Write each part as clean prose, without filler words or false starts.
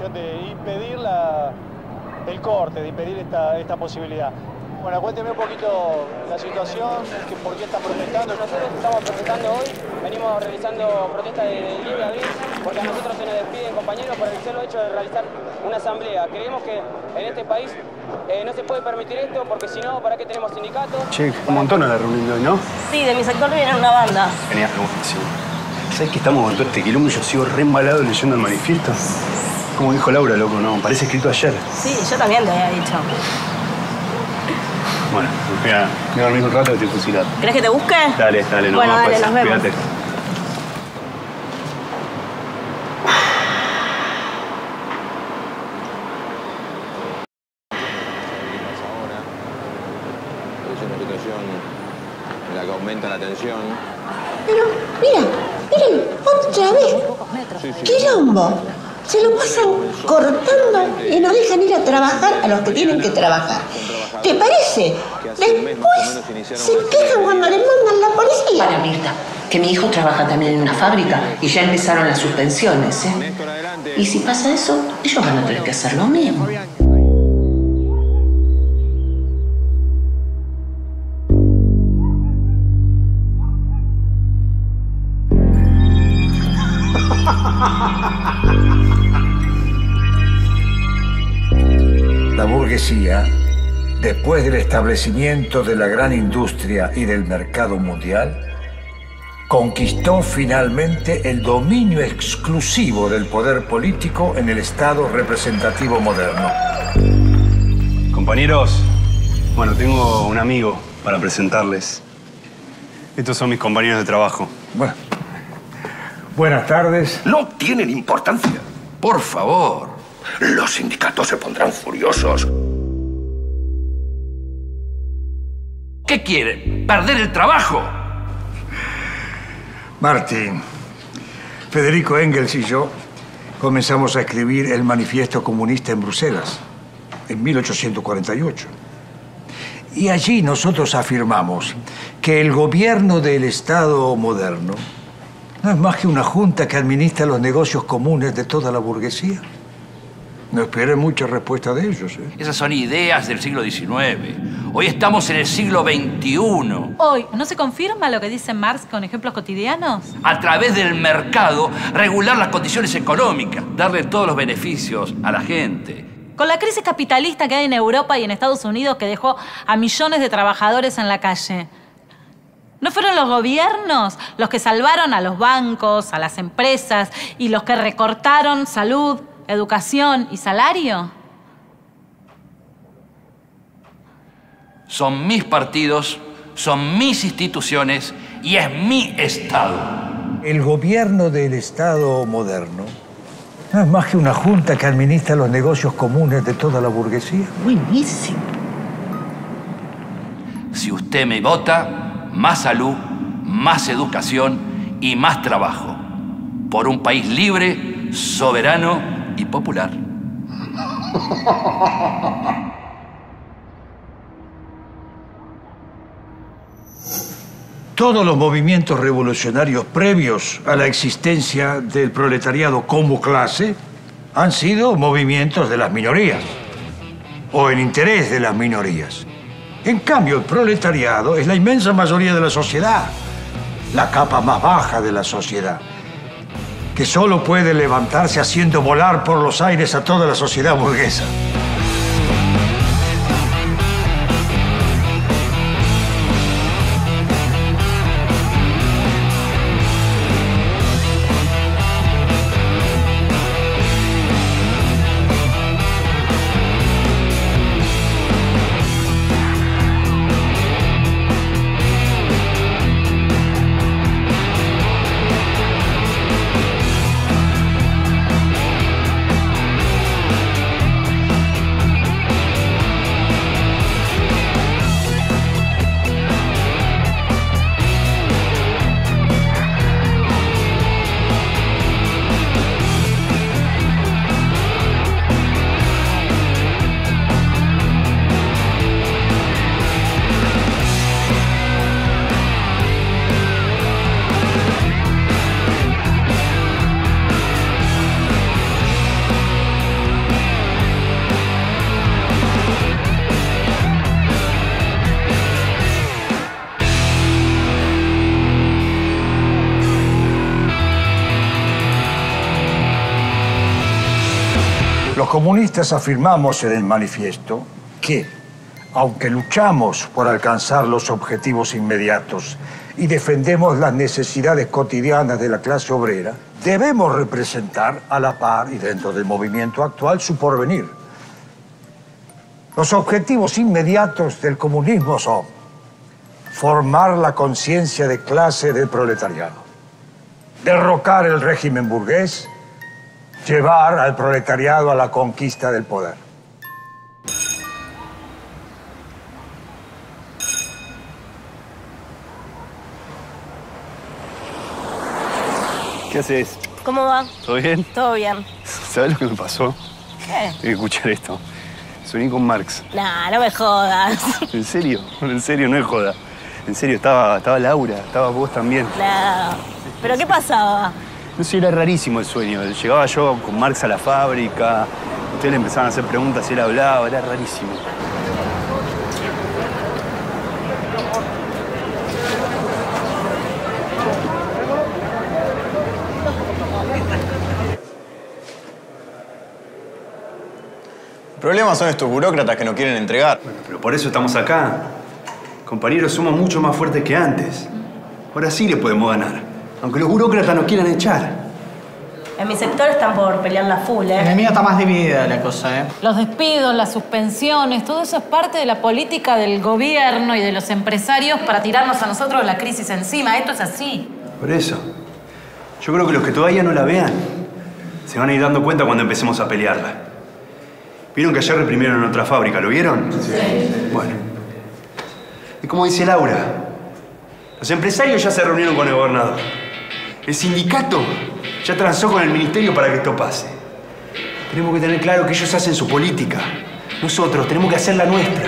situación de impedir el corte, de impedir esta posibilidad. Bueno, cuénteme un poquito la situación, por qué están protestando. Nosotros estamos protestando hoy, venimos realizando protestas de libre abril, porque a nosotros se nos despiden compañeros por el solo hecho de realizar una asamblea. Creemos que en este país no se puede permitir esto, porque si no, ¿para qué tenemos sindicatos? Che, un montón a la reunión de hoy, ¿no? Sí, de mi sector viene una banda. Genial, buenísimo. ¿Sabes que estamos con todo este quilombo y yo sigo re embalado leyendo el manifiesto? Como dijo Laura, loco, no, parece escrito ayer. Sí, yo también te había dicho. Bueno, me voy a dormir un rato y estoy fusilado. ¿Querés que te busque? Dale, dale, no. Bueno, dale, nos vemos. Cuídate. Es una situación en la que aumenta la tensión. Pero, mira, miren, otra vez. ¡Quilombo! Se lo pasan cortando y no dejan ir a trabajar a los que tienen que trabajar. ¿Te parece? Después se quejan cuando les mandan la policía. Para, Mirta, que mi hijo trabaja también en una fábrica y ya empezaron las suspensiones, ¿eh? Y si pasa eso, ellos van a tener que hacer lo mismo. La burguesía, después del establecimiento de la gran industria y del mercado mundial, conquistó finalmente el dominio exclusivo del poder político en el Estado representativo moderno. Compañeros, bueno, tengo un amigo para presentarles. Estos son mis compañeros de trabajo. Bueno, buenas tardes. No tienen importancia. Por favor. Los sindicatos se pondrán furiosos. ¿Qué quieren? ¿Perder el trabajo? Martín, Federico Engels y yo comenzamos a escribir el Manifiesto Comunista en Bruselas, en 1848. Y allí nosotros afirmamos que el gobierno del Estado moderno no es más que una junta que administra los negocios comunes de toda la burguesía. No esperé mucha respuesta de ellos, ¿eh? Esas son ideas del siglo XIX. Hoy estamos en el siglo XXI. Hoy, ¿no se confirma lo que dice Marx con ejemplos cotidianos? A través del mercado, regular las condiciones económicas, darle todos los beneficios a la gente. Con la crisis capitalista que hay en Europa y en Estados Unidos que dejó a millones de trabajadores en la calle. ¿No fueron los gobiernos los que salvaron a los bancos, a las empresas y los que recortaron salud, educación y salario? Son mis partidos, son mis instituciones y es mi Estado. El gobierno del Estado moderno no es más que una junta que administra los negocios comunes de toda la burguesía. Buenísimo. Si usted me vota, más salud, más educación y más trabajo. Por un país libre, soberano y popular. Todos los movimientos revolucionarios previos a la existencia del proletariado como clase han sido movimientos de las minorías o en interés de las minorías. En cambio, el proletariado es la inmensa mayoría de la sociedad, la capa más baja de la sociedad, que solo puede levantarse haciendo volar por los aires a toda la sociedad burguesa. Los comunistas afirmamos en el manifiesto que, aunque luchamos por alcanzar los objetivos inmediatos y defendemos las necesidades cotidianas de la clase obrera, debemos representar a la par y dentro del movimiento actual su porvenir. Los objetivos inmediatos del comunismo son formar la conciencia de clase del proletariado, derrocar el régimen burgués, llevar al proletariado a la conquista del poder. ¿Qué haces? ¿Cómo va? ¿Todo bien? Todo bien. ¿Sabes lo que me pasó? ¿Qué? Tengo que escuchar esto. Soñé con Marx. Nah, no me jodas. ¿En serio? En serio, no es joda. En serio, estaba Laura, estaba vos también. Nah. ¿Pero qué pasaba? No sé, era rarísimo el sueño. Llegaba yo con Marx a la fábrica, ustedes le empezaban a hacer preguntas y él hablaba, era rarísimo. El problema son estos burócratas que no quieren entregar. Bueno, pero por eso estamos acá. Compañeros, somos mucho más fuertes que antes. Ahora sí le podemos ganar. Aunque los burócratas nos quieran echar. En mi sector están por pelearla full, ¿eh? En el mío está más dividida la cosa, ¿eh? Los despidos, las suspensiones, todo eso es parte de la política del gobierno y de los empresarios para tirarnos a nosotros la crisis encima. Esto es así. Por eso. Yo creo que los que todavía no la vean se van a ir dando cuenta cuando empecemos a pelearla. ¿Vieron que ayer reprimieron en otra fábrica? ¿Lo vieron? Sí. Bueno. Y como dice Laura, los empresarios ya se reunieron con el gobernador. El sindicato ya transó con el ministerio para que esto pase. Tenemos que tener claro que ellos hacen su política. Nosotros tenemos que hacer la nuestra.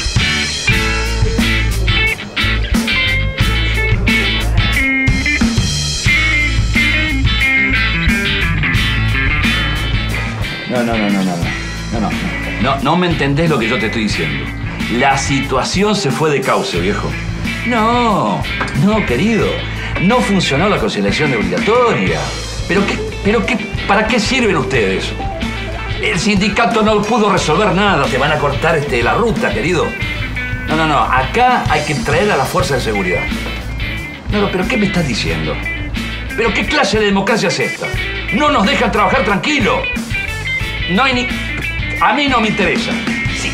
No me entendés lo que yo te estoy diciendo. La situación se fue de cauce, viejo. No, querido. No funcionó la conciliación obligatoria. ¿Pero qué? ¿Para qué sirven ustedes? El sindicato no pudo resolver nada. Te van a cortar la ruta, querido. No. Acá hay que traer a la fuerza de seguridad. No, pero ¿qué me estás diciendo? ¿Pero qué clase de democracia es esta? No nos dejan trabajar tranquilo. No hay ni... A mí no me interesa. Sí.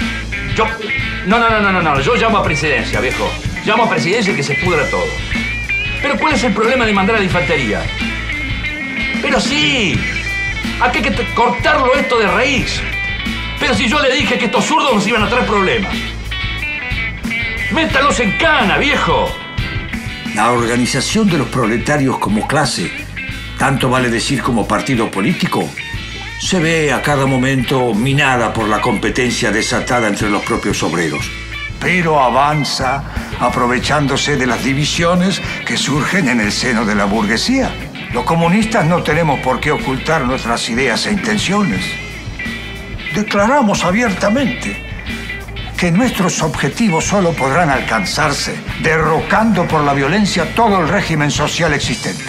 No. Yo llamo a presidencia, viejo. Llamo a presidencia y que se pudra todo. Pero ¿cuál es el problema de mandar a la infantería? Pero sí. Aquí hay que cortarlo esto de raíz. Pero si yo le dije que estos zurdos nos iban a traer problemas. Métalos en cana, viejo. La organización de los proletarios como clase, tanto vale decir como partido político, se ve a cada momento minada por la competencia desatada entre los propios obreros. Pero avanza aprovechándose de las divisiones que surgen en el seno de la burguesía. Los comunistas no tenemos por qué ocultar nuestras ideas e intenciones. Declaramos abiertamente que nuestros objetivos solo podrán alcanzarse derrocando por la violencia todo el régimen social existente.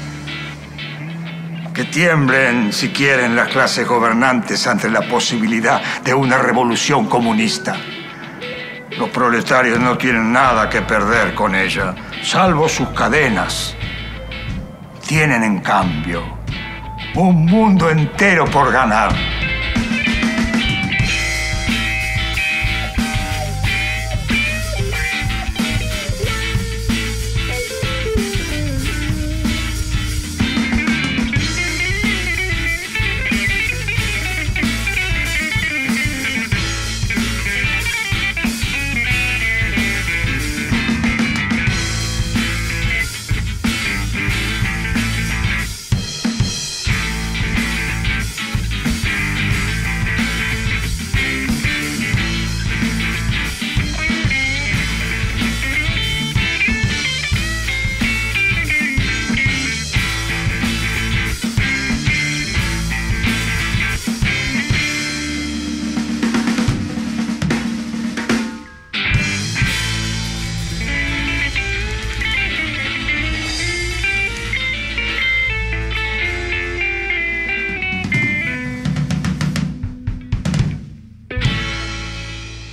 Que tiemblen, si quieren, las clases gobernantes ante la posibilidad de una revolución comunista. Los proletarios no tienen nada que perder con ella, salvo sus cadenas. Tienen, en cambio, un mundo entero por ganar.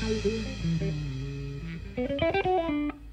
Thank you.